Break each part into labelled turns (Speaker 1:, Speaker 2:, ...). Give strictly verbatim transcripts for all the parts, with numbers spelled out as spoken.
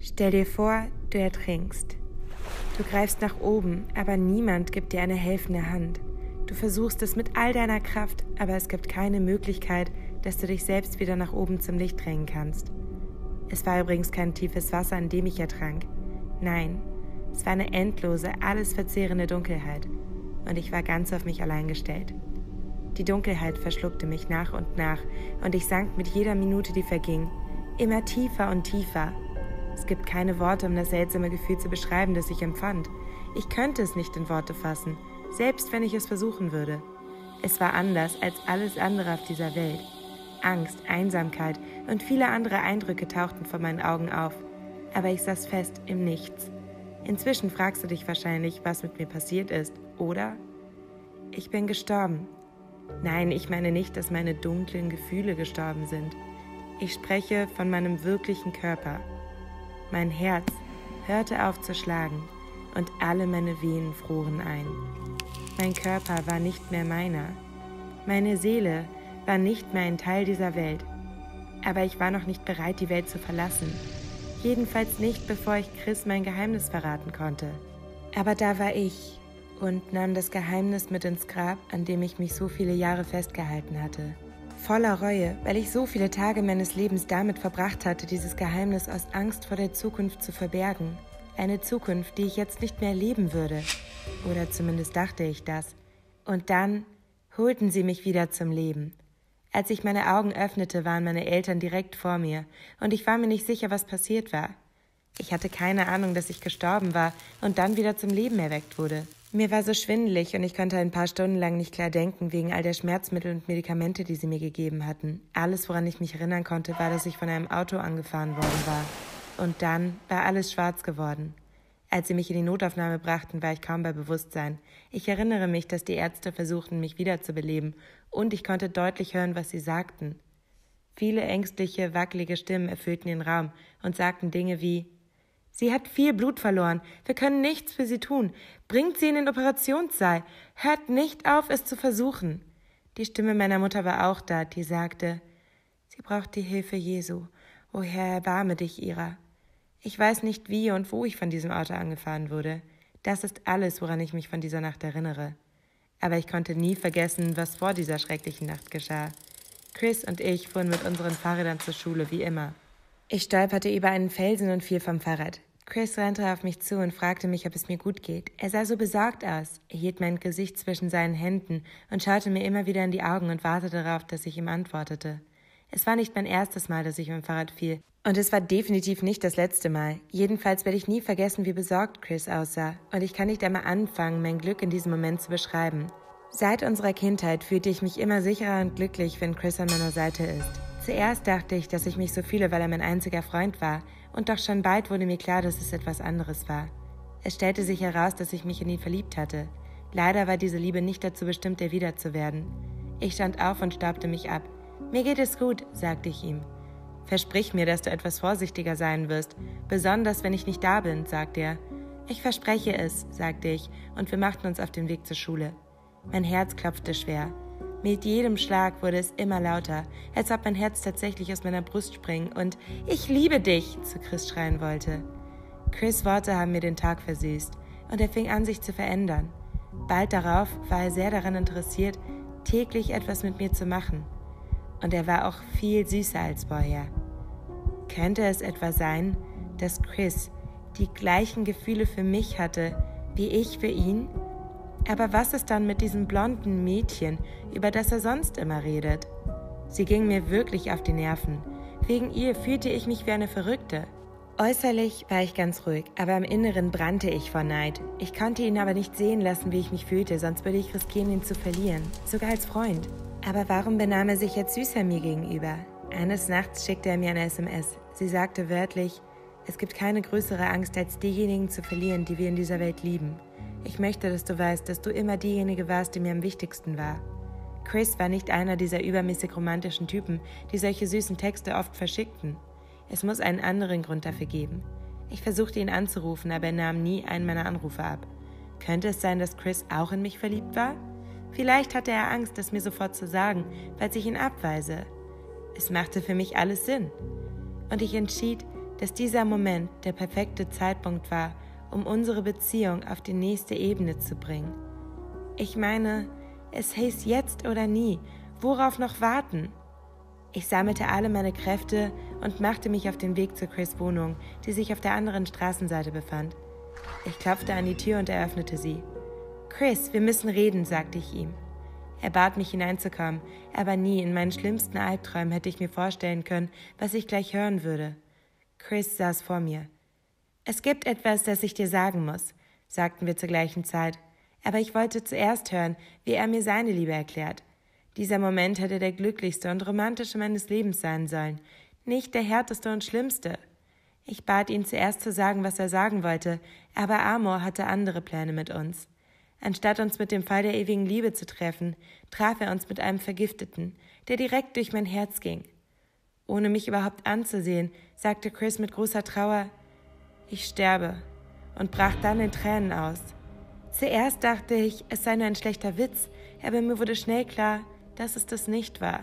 Speaker 1: Stell dir vor, du ertrinkst. Du greifst nach oben, aber niemand gibt dir eine helfende Hand. Du versuchst es mit all deiner Kraft, aber es gibt keine Möglichkeit, dass du dich selbst wieder nach oben zum Licht drängen kannst. Es war übrigens kein tiefes Wasser, in dem ich ertrank. Nein, es war eine endlose, alles verzehrende Dunkelheit. Und ich war ganz auf mich allein gestellt. Die Dunkelheit verschluckte mich nach und nach und ich sank mit jeder Minute, die verging, immer tiefer und tiefer. Es gibt keine Worte, um das seltsame Gefühl zu beschreiben, das ich empfand. Ich könnte es nicht in Worte fassen, selbst wenn ich es versuchen würde. Es war anders als alles andere auf dieser Welt. Angst, Einsamkeit und viele andere Eindrücke tauchten vor meinen Augen auf. Aber ich saß fest im Nichts. Inzwischen fragst du dich wahrscheinlich, was mit mir passiert ist, oder? Ich bin gestorben. Nein, ich meine nicht, dass meine dunklen Gefühle gestorben sind. Ich spreche von meinem wirklichen Körper. Mein Herz hörte auf zu schlagen und alle meine Venen froren ein. Mein Körper war nicht mehr meiner. Meine Seele war nicht mehr ein Teil dieser Welt. Aber ich war noch nicht bereit, die Welt zu verlassen. Jedenfalls nicht, bevor ich Chris mein Geheimnis verraten konnte. Aber da war ich und nahm das Geheimnis mit ins Grab, an dem ich mich so viele Jahre festgehalten hatte. Voller Reue, weil ich so viele Tage meines Lebens damit verbracht hatte, dieses Geheimnis aus Angst vor der Zukunft zu verbergen. Eine Zukunft, die ich jetzt nicht mehr leben würde. Oder zumindest dachte ich das. Und dann holten sie mich wieder zum Leben. Als ich meine Augen öffnete, waren meine Eltern direkt vor mir und ich war mir nicht sicher, was passiert war. Ich hatte keine Ahnung, dass ich gestorben war und dann wieder zum Leben erweckt wurde. Mir war so schwindelig und ich konnte ein paar Stunden lang nicht klar denken, wegen all der Schmerzmittel und Medikamente, die sie mir gegeben hatten. Alles, woran ich mich erinnern konnte, war, dass ich von einem Auto angefahren worden war. Und dann war alles schwarz geworden. Als sie mich in die Notaufnahme brachten, war ich kaum bei Bewusstsein. Ich erinnere mich, dass die Ärzte versuchten, mich wiederzubeleben, und ich konnte deutlich hören, was sie sagten. Viele ängstliche, wackelige Stimmen erfüllten den Raum und sagten Dinge wie: »Sie hat viel Blut verloren. Wir können nichts für sie tun. Bringt sie in den Operationssaal. Hört nicht auf, es zu versuchen.« Die Stimme meiner Mutter war auch da, die sagte: »Sie braucht die Hilfe Jesu. O Herr, erbarme dich ihrer.« Ich weiß nicht, wie und wo ich von diesem Auto angefahren wurde. Das ist alles, woran ich mich von dieser Nacht erinnere. Aber ich konnte nie vergessen, was vor dieser schrecklichen Nacht geschah. Chris und ich fuhren mit unseren Fahrrädern zur Schule, wie immer. Ich stolperte über einen Felsen und fiel vom Fahrrad. Chris rannte auf mich zu und fragte mich, ob es mir gut geht. Er sah so besorgt aus. Er hielt mein Gesicht zwischen seinen Händen und schaute mir immer wieder in die Augen und wartete darauf, dass ich ihm antwortete. Es war nicht mein erstes Mal, dass ich vom Fahrrad fiel. Und es war definitiv nicht das letzte Mal. Jedenfalls werde ich nie vergessen, wie besorgt Chris aussah. Und ich kann nicht einmal anfangen, mein Glück in diesem Moment zu beschreiben. Seit unserer Kindheit fühlte ich mich immer sicherer und glücklich, wenn Chris an meiner Seite ist. Zuerst dachte ich, dass ich mich so fühle, weil er mein einziger Freund war. Und doch schon bald wurde mir klar, dass es etwas anderes war. Es stellte sich heraus, dass ich mich in ihn verliebt hatte. Leider war diese Liebe nicht dazu bestimmt, erwidert zu werden. Ich stand auf und staubte mich ab. »Mir geht es gut«, sagte ich ihm. »Versprich mir, dass du etwas vorsichtiger sein wirst, besonders wenn ich nicht da bin«, sagte er. »Ich verspreche es«, sagte ich, und wir machten uns auf den Weg zur Schule. Mein Herz klopfte schwer. Mit jedem Schlag wurde es immer lauter, als ob mein Herz tatsächlich aus meiner Brust springen und »Ich liebe dich« zu Chris schreien wollte. Chris' Worte haben mir den Tag versüßt und er fing an, sich zu verändern. Bald darauf war er sehr daran interessiert, täglich etwas mit mir zu machen. Und er war auch viel süßer als vorher. Könnte es etwa sein, dass Chris die gleichen Gefühle für mich hatte, wie ich für ihn? Aber was ist dann mit diesem blonden Mädchen, über das er sonst immer redet? Sie ging mir wirklich auf die Nerven. Wegen ihr fühlte ich mich wie eine Verrückte. Äußerlich war ich ganz ruhig, aber im Inneren brannte ich vor Neid. Ich konnte ihn aber nicht sehen lassen, wie ich mich fühlte, sonst würde ich riskieren, ihn zu verlieren, sogar als Freund. Aber warum benahm er sich jetzt süßer mir gegenüber? Eines Nachts schickte er mir eine S M S. Sie sagte wörtlich: »Es gibt keine größere Angst, als diejenigen zu verlieren, die wir in dieser Welt lieben. Ich möchte, dass du weißt, dass du immer diejenige warst, die mir am wichtigsten war.« Chris war nicht einer dieser übermäßig romantischen Typen, die solche süßen Texte oft verschickten. Es muss einen anderen Grund dafür geben. Ich versuchte ihn anzurufen, aber er nahm nie einen meiner Anrufe ab. Könnte es sein, dass Chris auch in mich verliebt war? Vielleicht hatte er Angst, das mir sofort zu sagen, falls ich ihn abweise. Es machte für mich alles Sinn. Und ich entschied, dass dieser Moment der perfekte Zeitpunkt war, um unsere Beziehung auf die nächste Ebene zu bringen. Ich meine, es hieß jetzt oder nie. Worauf noch warten? Ich sammelte alle meine Kräfte und machte mich auf den Weg zu Chris' Wohnung, die sich auf der anderen Straßenseite befand. Ich klopfte an die Tür und eröffnete sie. »Chris, wir müssen reden«, sagte ich ihm. Er bat mich hineinzukommen, aber nie in meinen schlimmsten Albträumen hätte ich mir vorstellen können, was ich gleich hören würde. Chris saß vor mir. »Es gibt etwas, das ich dir sagen muss«, sagten wir zur gleichen Zeit, aber ich wollte zuerst hören, wie er mir seine Liebe erklärt. Dieser Moment hätte der glücklichste und romantische meines Lebens sein sollen, nicht der härteste und schlimmste. Ich bat ihn zuerst zu sagen, was er sagen wollte, aber Amor hatte andere Pläne mit uns. Anstatt uns mit dem Fall der ewigen Liebe zu treffen, traf er uns mit einem Vergifteten, der direkt durch mein Herz ging. Ohne mich überhaupt anzusehen, sagte Chris mit großer Trauer, »Ich sterbe«, und brach dann in Tränen aus. Zuerst dachte ich, es sei nur ein schlechter Witz, aber mir wurde schnell klar, dass es das nicht war.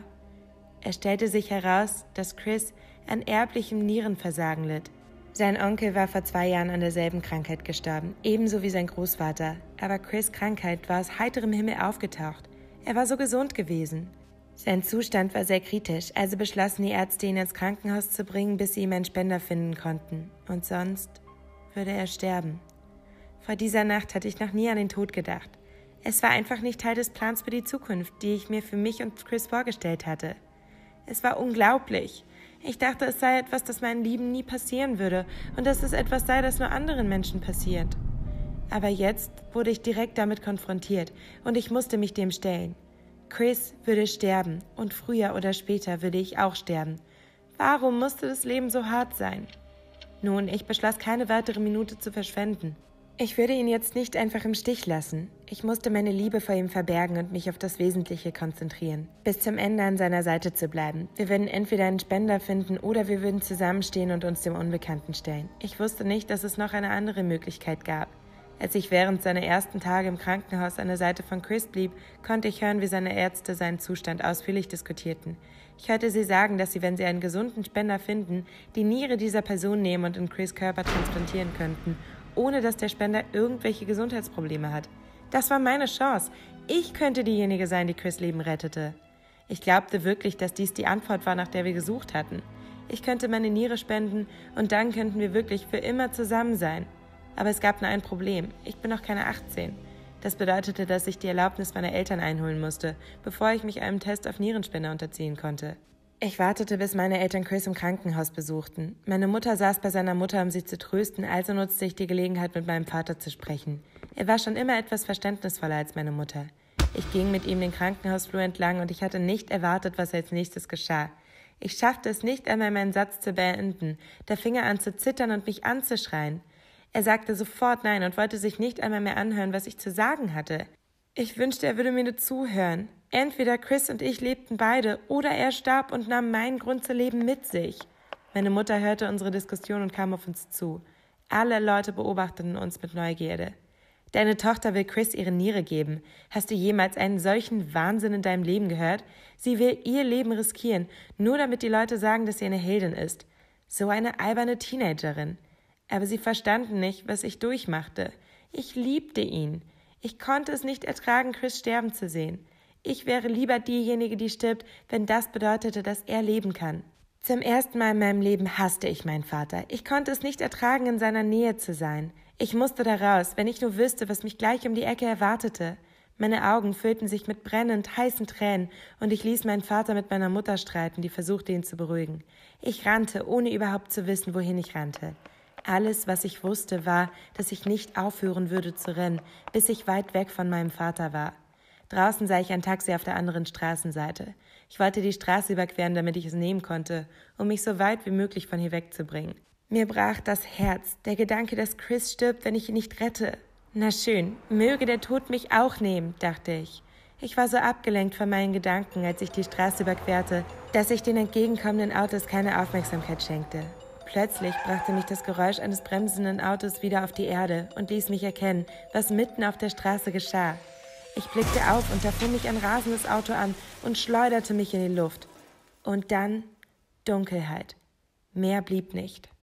Speaker 1: Es stellte sich heraus, dass Chris an erblichem Nierenversagen litt. Sein Onkel war vor zwei Jahren an derselben Krankheit gestorben, ebenso wie sein Großvater. Aber Chris' Krankheit war aus heiterem Himmel aufgetaucht. Er war so gesund gewesen. Sein Zustand war sehr kritisch, also beschlossen die Ärzte, ihn ins Krankenhaus zu bringen, bis sie ihm einen Spender finden konnten. Und sonst würde er sterben. Vor dieser Nacht hatte ich noch nie an den Tod gedacht. Es war einfach nicht Teil des Plans für die Zukunft, die ich mir für mich und Chris vorgestellt hatte. Es war unglaublich. Ich dachte, es sei etwas, das meinen Lieben nie passieren würde und dass es etwas sei, das nur anderen Menschen passiert. Aber jetzt wurde ich direkt damit konfrontiert und ich musste mich dem stellen. Chris würde sterben und früher oder später würde ich auch sterben. Warum musste das Leben so hart sein? Nun, ich beschloss, keine weitere Minute zu verschwenden. Ich würde ihn jetzt nicht einfach im Stich lassen. Ich musste meine Liebe vor ihm verbergen und mich auf das Wesentliche konzentrieren. Bis zum Ende an seiner Seite zu bleiben. Wir würden entweder einen Spender finden oder wir würden zusammenstehen und uns dem Unbekannten stellen. Ich wusste nicht, dass es noch eine andere Möglichkeit gab. Als ich während seiner ersten Tage im Krankenhaus an der Seite von Chris blieb, konnte ich hören, wie seine Ärzte seinen Zustand ausführlich diskutierten. Ich hörte sie sagen, dass sie, wenn sie einen gesunden Spender finden, die Niere dieser Person nehmen und in Chris' Körper transplantieren könnten, ohne dass der Spender irgendwelche Gesundheitsprobleme hat. Das war meine Chance. Ich könnte diejenige sein, die Chris' Leben rettete. Ich glaubte wirklich, dass dies die Antwort war, nach der wir gesucht hatten. Ich könnte meine Niere spenden und dann könnten wir wirklich für immer zusammen sein. Aber es gab nur ein Problem. Ich bin noch keine achtzehn. Das bedeutete, dass ich die Erlaubnis meiner Eltern einholen musste, bevor ich mich einem Test auf Nierenspender unterziehen konnte. Ich wartete, bis meine Eltern Chris im Krankenhaus besuchten. Meine Mutter saß bei seiner Mutter, um sie zu trösten, also nutzte ich die Gelegenheit, mit meinem Vater zu sprechen. Er war schon immer etwas verständnisvoller als meine Mutter. Ich ging mit ihm den Krankenhausflur entlang und ich hatte nicht erwartet, was als nächstes geschah. Ich schaffte es nicht einmal, meinen Satz zu beenden. Da fing er an zu zittern und mich anzuschreien. Er sagte sofort nein und wollte sich nicht einmal mehr anhören, was ich zu sagen hatte. Ich wünschte, er würde mir nur zuhören. Entweder Chris und ich lebten beide, oder er starb und nahm meinen Grund zu leben mit sich. Meine Mutter hörte unsere Diskussion und kam auf uns zu. Alle Leute beobachteten uns mit Neugierde. Deine Tochter will Chris ihre Niere geben. Hast du jemals einen solchen Wahnsinn in deinem Leben gehört? Sie will ihr Leben riskieren, nur damit die Leute sagen, dass sie eine Heldin ist. So eine alberne Teenagerin. Aber sie verstanden nicht, was ich durchmachte. Ich liebte ihn. Ich konnte es nicht ertragen, Chris sterben zu sehen. Ich wäre lieber diejenige, die stirbt, wenn das bedeutete, dass er leben kann. Zum ersten Mal in meinem Leben hasste ich meinen Vater. Ich konnte es nicht ertragen, in seiner Nähe zu sein. Ich musste da raus, wenn ich nur wüsste, was mich gleich um die Ecke erwartete. Meine Augen füllten sich mit brennend heißen Tränen und ich ließ meinen Vater mit meiner Mutter streiten, die versuchte, ihn zu beruhigen. Ich rannte, ohne überhaupt zu wissen, wohin ich rannte. Alles, was ich wusste, war, dass ich nicht aufhören würde zu rennen, bis ich weit weg von meinem Vater war. Draußen sah ich ein Taxi auf der anderen Straßenseite. Ich wollte die Straße überqueren, damit ich es nehmen konnte, um mich so weit wie möglich von hier wegzubringen. Mir brach das Herz, der Gedanke, dass Chris stirbt, wenn ich ihn nicht rette. Na schön, möge der Tod mich auch nehmen, dachte ich. Ich war so abgelenkt von meinen Gedanken, als ich die Straße überquerte, dass ich den entgegenkommenden Autos keine Aufmerksamkeit schenkte. Plötzlich brachte mich das Geräusch eines bremsenden Autos wieder auf die Erde und ließ mich erkennen, was mitten auf der Straße geschah. Ich blickte auf und da fuhr mich ein rasendes Auto an und schleuderte mich in die Luft. Und dann Dunkelheit. Mehr blieb nicht.